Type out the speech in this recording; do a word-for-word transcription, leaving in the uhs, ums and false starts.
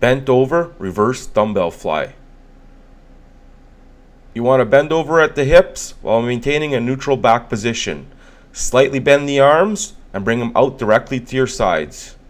Bent over, reverse dumbbell fly. You want to bend over at the hips while maintaining a neutral back position. Slightly bend the arms and bring them out directly to your sides.